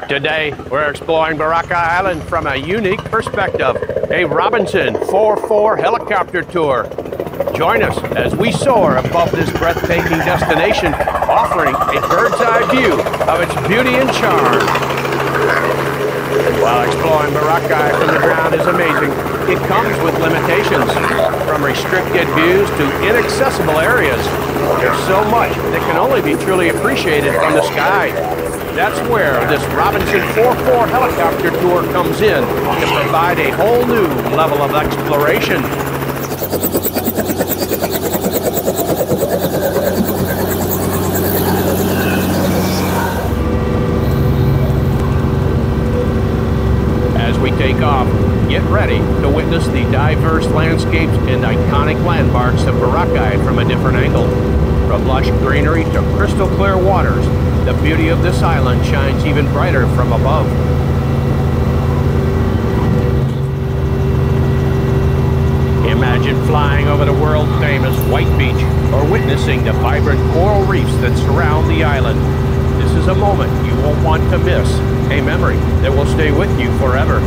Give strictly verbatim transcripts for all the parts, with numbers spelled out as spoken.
Today, we're exploring Boracay Island from a unique perspective, a Robinson four four helicopter tour. Join us as we soar above this breathtaking destination, offering a bird's eye view of its beauty and charm. While exploring Boracay from the ground is amazing, it comes with limitations, from restricted views to inaccessible areas. There's so much that can only be truly appreciated from the sky. That's where this Robinson four four helicopter tour comes in to provide a whole new level of exploration. As we take off, get ready to witness the diverse landscapes and iconic landmarks of Boracay from a different angle. From lush greenery to crystal clear waters, the beauty of this island shines even brighter from above. Imagine flying over the world-famous White Beach or witnessing the vibrant coral reefs that surround the island. This is a moment you won't want to miss, a memory that will stay with you forever.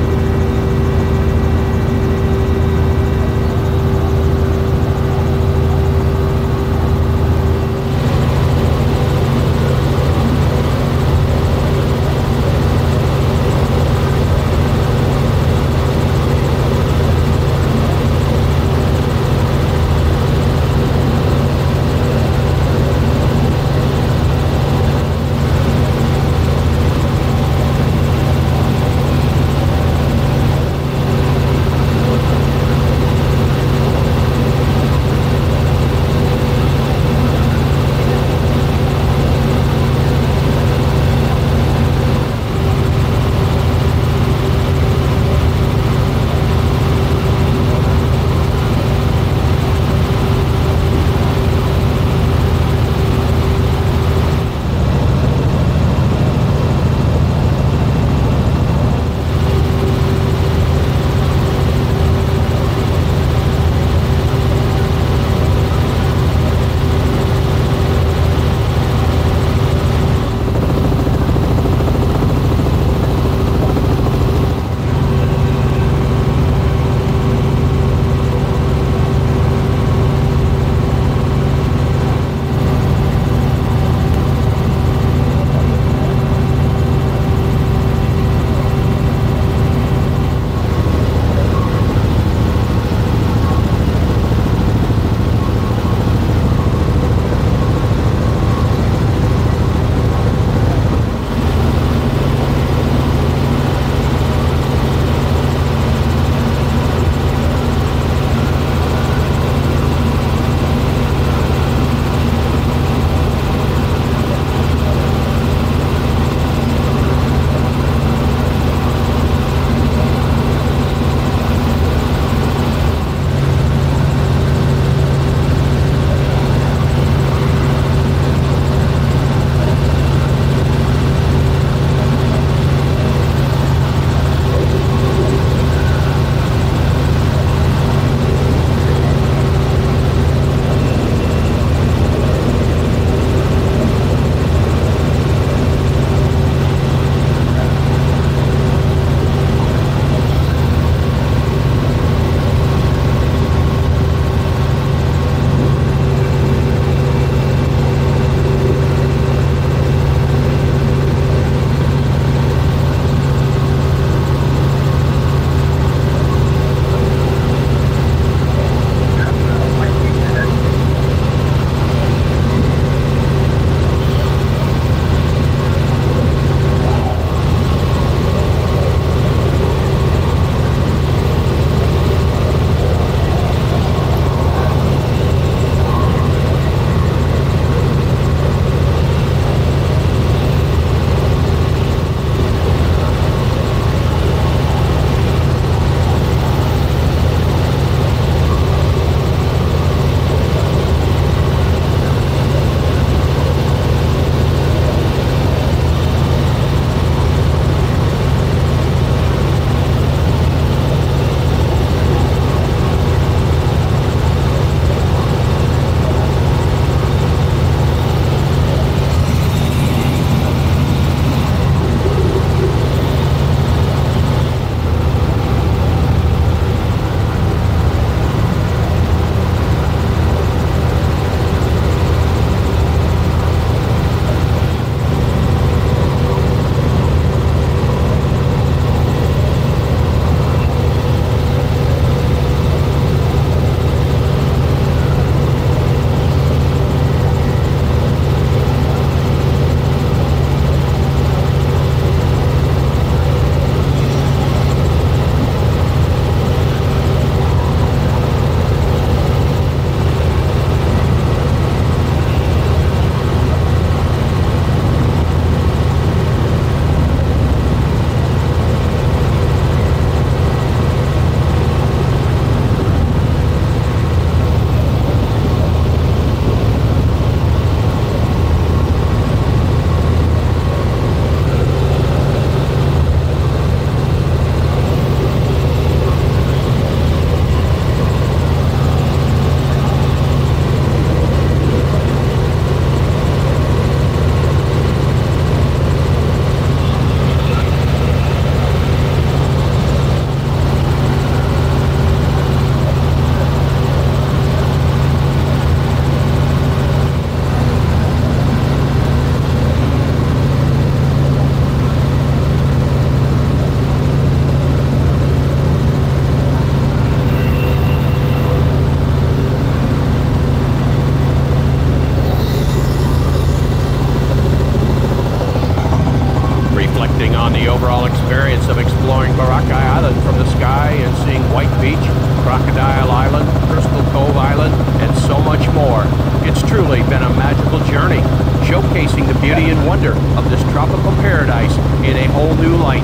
reflecting on the overall experience of exploring Boracay Island from the sky and seeing White Beach, Crocodile Island, Crystal Cove Island, and so much more. It's truly been a magical journey, showcasing the beauty and wonder of this tropical paradise in a whole new light.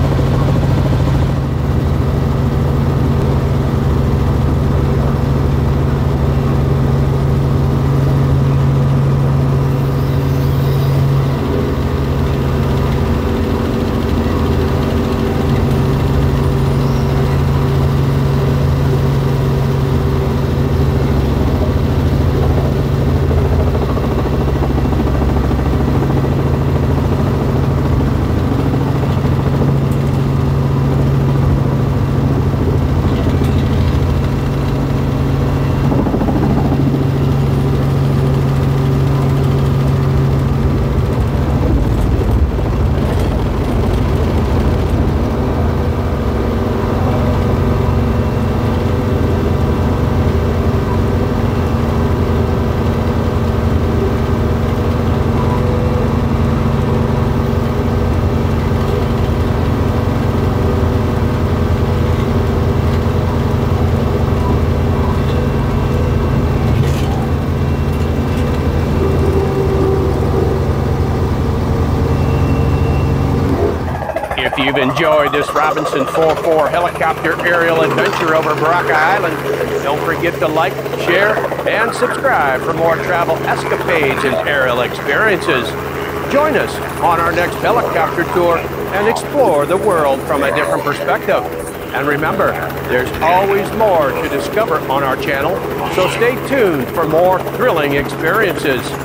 If you've enjoyed this Robinson four four helicopter aerial adventure over Boracay Island, don't forget to like, share, and subscribe for more travel escapades and aerial experiences. Join us on our next helicopter tour and explore the world from a different perspective. And remember, there's always more to discover on our channel, so stay tuned for more thrilling experiences.